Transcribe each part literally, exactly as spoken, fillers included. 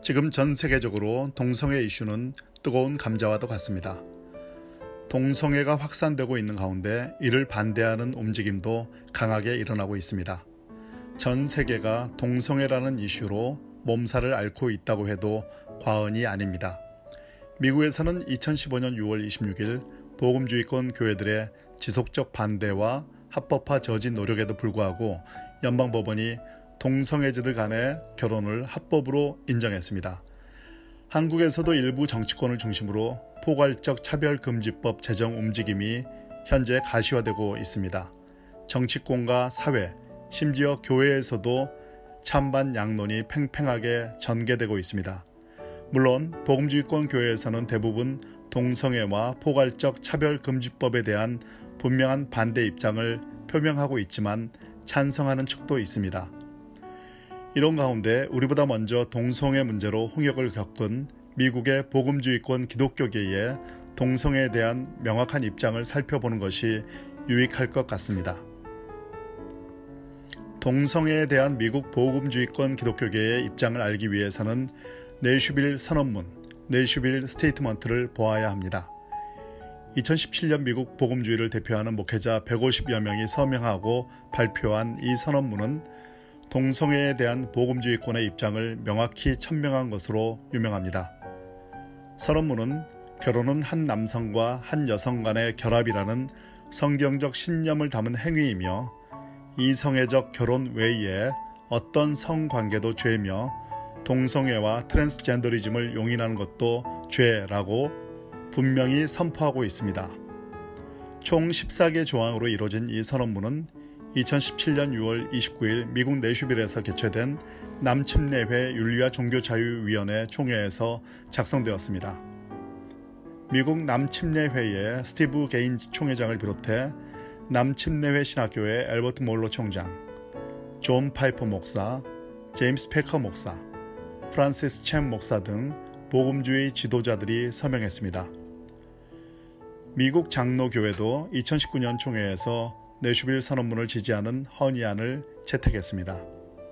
지금 전 세계적으로 동성애 이슈는 뜨거운 감자와도 같습니다. 동성애가 확산되고 있는 가운데 이를 반대하는 움직임도 강하게 일어나고 있습니다. 전 세계가 동성애라는 이슈로 몸살을 앓고 있다고 해도 과언이 아닙니다. 미국에서는 이천십오년 유월 이십육일 복음주의권 교회들의 지속적 반대와 합법화 저지 노력에도 불구하고 연방법원이 동성애자들 간의 결혼을 합법으로 인정했습니다. 한국에서도 일부 정치권을 중심으로 포괄적 차별금지법 제정 움직임이 현재 가시화되고 있습니다. 정치권과 사회, 심지어 교회에서도 찬반 양론이 팽팽하게 전개되고 있습니다. 물론 복음주의권 교회에서는 대부분 동성애와 포괄적 차별금지법에 대한 분명한 반대 입장을 표명하고 있지만 찬성하는 측도 있습니다. 이런 가운데 우리보다 먼저 동성애 문제로 홍역을 겪은 미국의 복음주의권 기독교계의 동성애에 대한 명확한 입장을 살펴보는 것이 유익할 것 같습니다. 동성애에 대한 미국 복음주의권 기독교계의 입장을 알기 위해서는 내슈빌 선언문, 내슈빌 스테이트먼트를 보아야 합니다. 이천십칠년 미국 복음주의를 대표하는 목회자 백오십여 명이 서명하고 발표한 이 선언문은 동성애에 대한 복음주의권의 입장을 명확히 천명한 것으로 유명합니다. 선언문은 결혼은 한 남성과 한 여성 간의 결합이라는 성경적 신념을 담은 행위이며 이성애적 결혼 외에 어떤 성관계도 죄며 동성애와 트랜스젠더리즘을 용인하는 것도 죄라고 분명히 선포하고 있습니다. 총 십사개 조항으로 이루어진 이 선언문은 이천십칠년 유월 이십구일 미국 내슈빌에서 개최된 남침례회 윤리와 종교자유위원회 총회에서 작성되었습니다. 미국 남침례회의 스티브 게인 총회장을 비롯해 남침례회 신학교의 엘버트 몰로 총장, 존 파이퍼 목사, 제임스 패커 목사, 프란시스 챔 목사 등 복음주의 지도자들이 서명했습니다. 미국 장로교회도 이천십구년 총회에서 내슈빌 선언문을 지지하는 헌의안을 채택했습니다.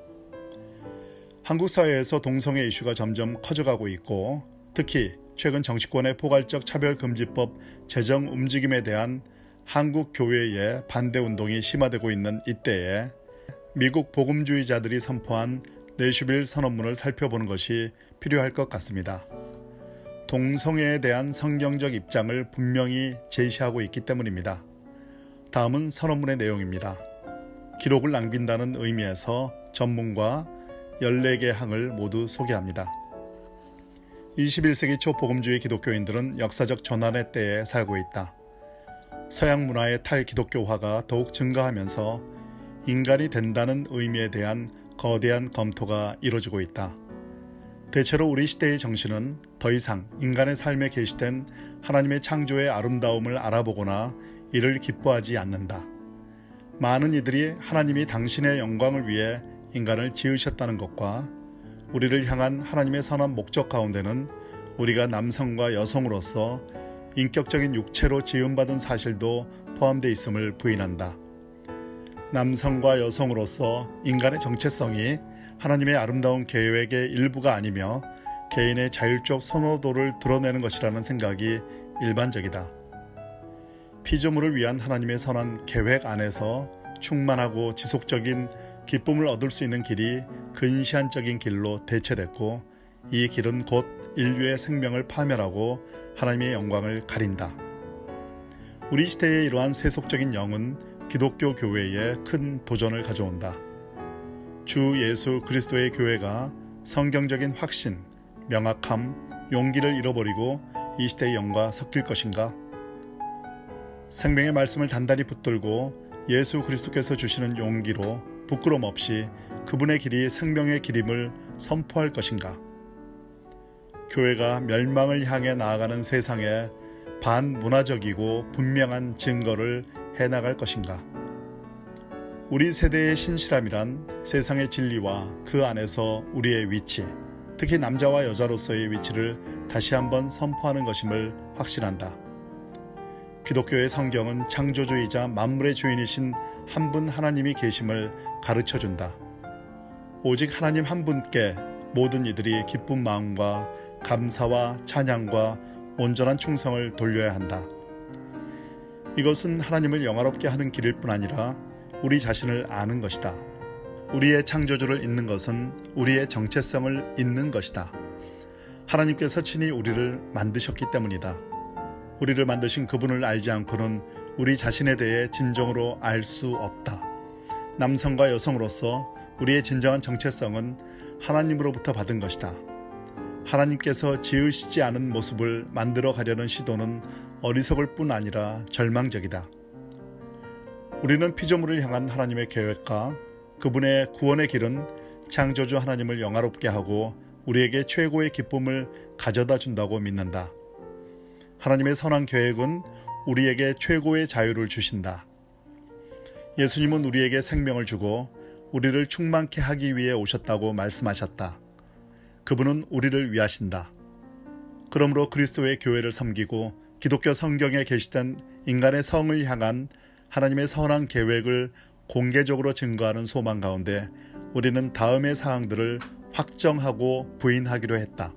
한국 사회에서 동성애 이슈가 점점 커져가고 있고 특히 최근 정치권의 포괄적 차별금지법 제정 움직임에 대한 한국 교회의 반대운동이 심화되고 있는 이때에 미국 복음주의자들이 선포한 내슈빌 선언문을 살펴보는 것이 필요할 것 같습니다. 동성애에 대한 성경적 입장을 분명히 제시하고 있기 때문입니다. 다음은 선언문의 내용입니다. 기록을 남긴다는 의미에서 전문과 열네 개 항을 모두 소개합니다. 이십일세기 초 복음주의 기독교인들은 역사적 전환의 때에 살고 있다. 서양 문화의 탈기독교화가 더욱 증가하면서 인간이 된다는 의미에 대한 거대한 검토가 이루어지고 있다. 대체로 우리 시대의 정신은 더 이상 인간의 삶에 계시된 하나님의 창조의 아름다움을 알아보거나 이를 기뻐하지 않는다. 많은 이들이 하나님이 당신의 영광을 위해 인간을 지으셨다는 것과 우리를 향한 하나님의 선한 목적 가운데는 우리가 남성과 여성으로서 인격적인 육체로 지음받은 사실도 포함되어 있음을 부인한다. 남성과 여성으로서 인간의 정체성이 하나님의 아름다운 계획의 일부가 아니며 개인의 자율적 선호도를 드러내는 것이라는 생각이 일반적이다. 피조물을 위한 하나님의 선한 계획 안에서 충만하고 지속적인 기쁨을 얻을 수 있는 길이 근시안적인 길로 대체됐고 이 길은 곧 인류의 생명을 파멸하고 하나님의 영광을 가린다. 우리 시대의 이러한 세속적인 영은 기독교 교회에 큰 도전을 가져온다. 주 예수 그리스도의 교회가 성경적인 확신, 명확함, 용기를 잃어버리고 이 시대의 영과 섞일 것인가? 생명의 말씀을 단단히 붙들고 예수 그리스도께서 주시는 용기로 부끄럼 없이 그분의 길이 생명의 길임을 선포할 것인가? 교회가 멸망을 향해 나아가는 세상에 반문화적이고 분명한 증거를 해나갈 것인가? 우리 세대의 신실함이란 세상의 진리와 그 안에서 우리의 위치, 특히 남자와 여자로서의 위치를 다시 한번 선포하는 것임을 확신한다. 기독교의 성경은 창조주이자 만물의 주인이신 한 분 하나님이 계심을 가르쳐준다. 오직 하나님 한 분께 모든 이들이 기쁜 마음과 감사와 찬양과 온전한 충성을 돌려야 한다. 이것은 하나님을 영화롭게 하는 길일 뿐 아니라 우리 자신을 아는 것이다. 우리의 창조주를 잊는 것은 우리의 정체성을 잊는 것이다. 하나님께서 친히 우리를 만드셨기 때문이다. 우리를 만드신 그분을 알지 않고는 우리 자신에 대해 진정으로 알 수 없다. 남성과 여성으로서 우리의 진정한 정체성은 하나님으로부터 받은 것이다. 하나님께서 지으시지 않은 모습을 만들어 가려는 시도는 어리석을 뿐 아니라 절망적이다. 우리는 피조물을 향한 하나님의 계획과 그분의 구원의 길은 창조주 하나님을 영화롭게 하고 우리에게 최고의 기쁨을 가져다 준다고 믿는다. 하나님의 선한 계획은 우리에게 최고의 자유를 주신다. 예수님은 우리에게 생명을 주고 우리를 충만케 하기 위해 오셨다고 말씀하셨다. 그분은 우리를 위하신다. 그러므로 그리스도의 교회를 섬기고 기독교 성경에 게시된 인간의 성을 향한 하나님의 선한 계획을 공개적으로 증거하는 소망 가운데 우리는 다음의 사항들을 확정하고 부인하기로 했다.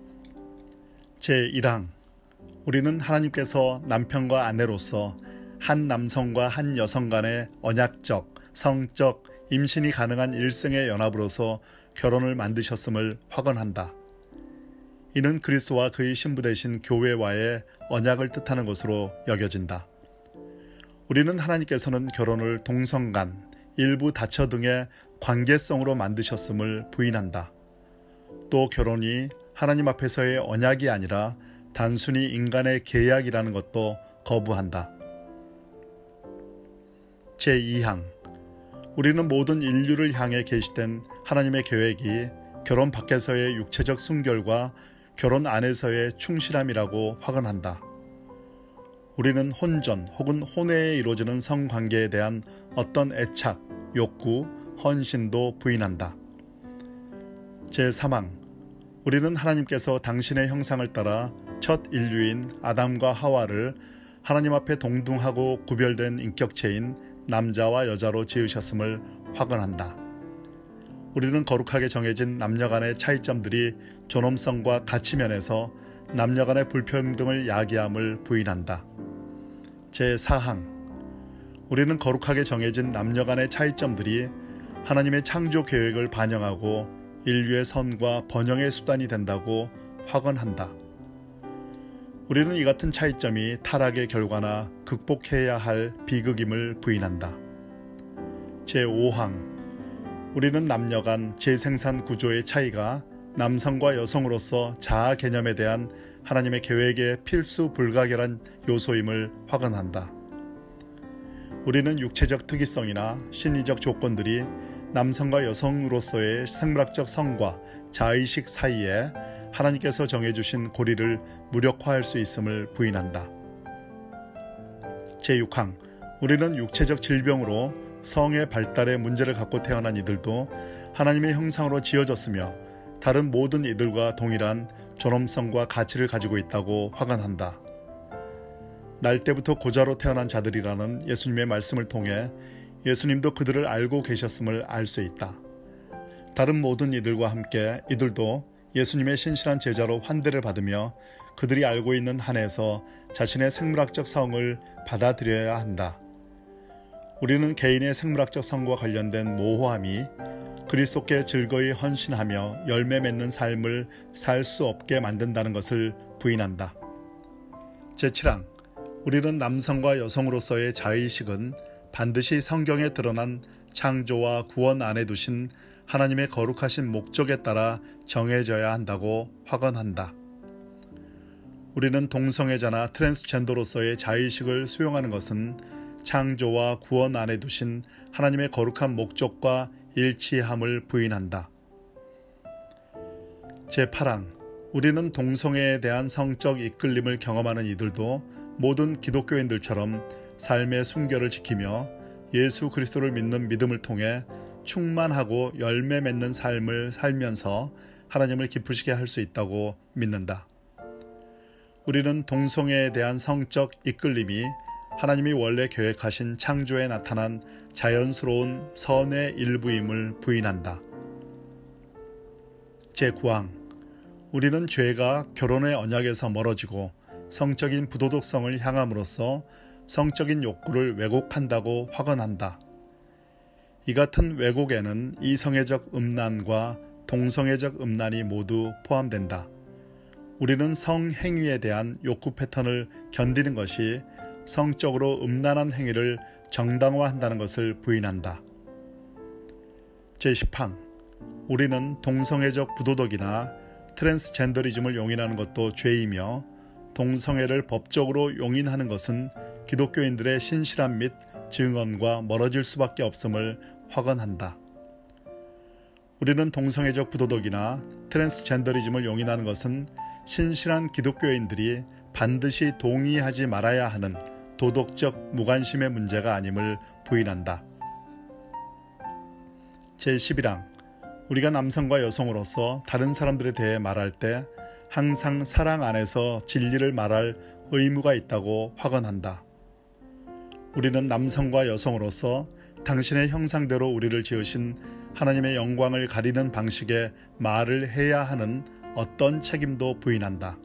제일 항. 우리는 하나님께서 남편과 아내로서 한 남성과 한 여성 간의 언약적, 성적, 임신이 가능한 일생의 연합으로서 결혼을 만드셨음을 확언한다. 이는 그리스도와 그의 신부 되신 교회와의 언약을 뜻하는 것으로 여겨진다. 우리는 하나님께서는 결혼을 동성간, 일부 다처 등의 관계성으로 만드셨음을 부인한다. 또 결혼이 하나님 앞에서의 언약이 아니라 단순히 인간의 계약이라는 것도 거부한다. 제이 항. 우리는 모든 인류를 향해 게시된 하나님의 계획이 결혼 밖에서의 육체적 순결과 결혼 안에서의 충실함이라고 확언한다. 우리는 혼전 혹은 혼외에 이루어지는 성관계에 대한 어떤 애착, 욕구, 헌신도 부인한다. 제삼 항. 우리는 하나님께서 당신의 형상을 따라 첫 인류인 아담과 하와를 하나님 앞에 동등하고 구별된 인격체인 남자와 여자로 지으셨음을 확언한다. 우리는 거룩하게 정해진 남녀 간의 차이점들이 존엄성과 가치 면에서 남녀 간의 불평등을 야기함을 부인한다. 제사 항. 우리는 거룩하게 정해진 남녀 간의 차이점들이 하나님의 창조 계획을 반영하고 인류의 선과 번영의 수단이 된다고 확언한다. 우리는 이 같은 차이점이 타락의 결과나 극복해야 할 비극임을 부인한다. 제오 항. 우리는 남녀 간 재생산 구조의 차이가 남성과 여성으로서 자아 개념에 대한 하나님의 계획의 필수 불가결한 요소임을 확언한다. 우리는 육체적 특이성이나 심리적 조건들이 남성과 여성으로서의 생물학적 성과 자의식 사이에 하나님께서 정해주신 고리를 무력화할 수 있음을 부인한다. 제육 항. 우리는 육체적 질병으로 성의 발달에 문제를 갖고 태어난 이들도 하나님의 형상으로 지어졌으며 다른 모든 이들과 동일한 존엄성과 가치를 가지고 있다고 확언한다. 날 때부터 고자로 태어난 자들이라는 예수님의 말씀을 통해 예수님도 그들을 알고 계셨음을 알 수 있다. 다른 모든 이들과 함께 이들도 예수님의 신실한 제자로 환대를 받으며 그들이 알고 있는 한에서 자신의 생물학적 성을 받아들여야 한다. 우리는 개인의 생물학적 성과 관련된 모호함이 그리스도께 즐거이 헌신하며 열매 맺는 삶을 살 수 없게 만든다는 것을 부인한다. 제칠 항. 우리는 남성과 여성으로서의 자의식은 반드시 성경에 드러난 창조와 구원 안에 두신 하나님의 거룩하신 목적에 따라 정해져야 한다고 확언한다. 우리는 동성애자나 트랜스젠더로서의 자의식을 수용하는 것은 창조와 구원 안에 두신 하나님의 거룩한 목적과 일치함을 부인한다. 제팔 항. 우리는 동성애에 대한 성적 이끌림을 경험하는 이들도 모든 기독교인들처럼 삶의 순결을 지키며 예수 그리스도를 믿는 믿음을 통해 충만하고 열매 맺는 삶을 살면서 하나님을 기쁘시게 할 수 있다고 믿는다. 우리는 동성애에 대한 성적 이끌림이 하나님이 원래 계획하신 창조에 나타난 자연스러운 선의 일부임을 부인한다. 제구 항. 우리는 죄가 결혼의 언약에서 멀어지고 성적인 부도덕성을 향함으로써 성적인 욕구를 왜곡한다고 확언한다. 이 같은 왜곡에는 이성애적 음란과 동성애적 음란이 모두 포함된다. 우리는 성행위에 대한 욕구 패턴을 견디는 것이 성적으로 음란한 행위를 정당화한다는 것을 부인한다. 제십 항. 우리는 동성애적 부도덕이나 트랜스젠더리즘을 용인하는 것도 죄이며 동성애를 법적으로 용인하는 것은 기독교인들의 신실함 및 증언과 멀어질 수밖에 없음을 확언한다. 우리는 동성애적 부도덕이나 트랜스젠더리즘을 용인하는 것은 신실한 기독교인들이 반드시 동의하지 말아야 하는 도덕적 무관심의 문제가 아님을 부인한다. 제십일 항. 우리가 남성과 여성으로서 다른 사람들에 대해 말할 때 항상 사랑 안에서 진리를 말할 의무가 있다고 확언한다. 우리는 남성과 여성으로서 당신의 형상대로 우리를 지으신 하나님의 영광을 가리는 방식의 말을 해야 하는 어떤 책임도 부인한다.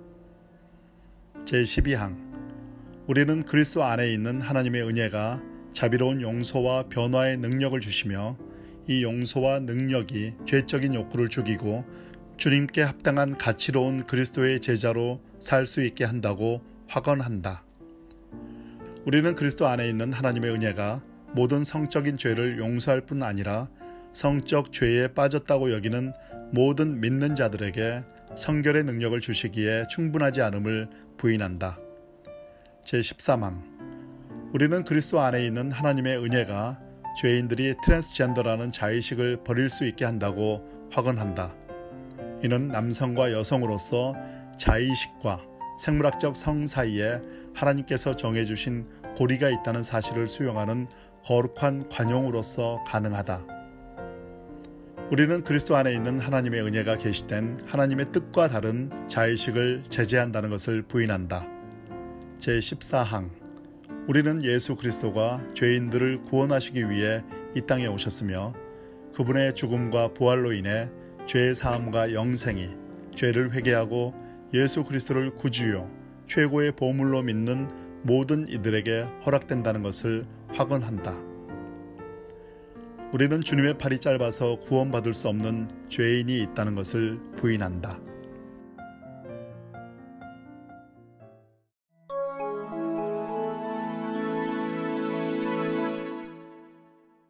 제십이 항. 우리는 그리스도 안에 있는 하나님의 은혜가 자비로운 용서와 변화의 능력을 주시며 이 용서와 능력이 죄적인 욕구를 죽이고 주님께 합당한 가치로운 그리스도의 제자로 살 수 있게 한다고 확언한다. 우리는 그리스도 안에 있는 하나님의 은혜가 모든 성적인 죄를 용서할 뿐 아니라 성적 죄에 빠졌다고 여기는 모든 믿는 자들에게 성결의 능력을 주시기에 충분하지 않음을 부인한다. 제십삼 항. 우리는 그리스도 안에 있는 하나님의 은혜가 죄인들이 트랜스젠더라는 자의식을 버릴 수 있게 한다고 확언한다. 이는 남성과 여성으로서 자의식과 생물학적 성 사이에 하나님께서 정해주신 고리가 있다는 사실을 수용하는 거룩한 관용으로서 가능하다. 우리는 그리스도 안에 있는 하나님의 은혜가 계시된 하나님의 뜻과 다른 자의식을 제재한다는 것을 부인한다. 제십사 항. 우리는 예수 그리스도가 죄인들을 구원하시기 위해 이 땅에 오셨으며 그분의 죽음과 부활로 인해 죄의 사함과 영생이 죄를 회개하고 예수 그리스도를 구주요 최고의 보물로 믿는 모든 이들에게 허락된다는 것을 확언한다. 우리는 주님의 팔이 짧아서 구원받을 수 없는 죄인이 있다는 것을 부인한다.